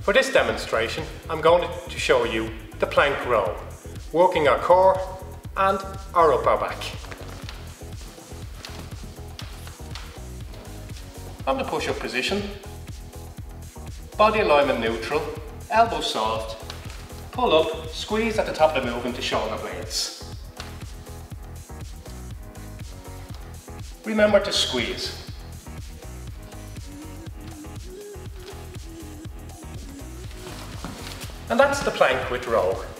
For this demonstration, I'm going to show you the plank row, working our core and our upper back. From the push-up position, body alignment neutral, elbow soft, pull up, squeeze at the top of the movement to shoulder blades. Remember to squeeze. And that's the plank with row.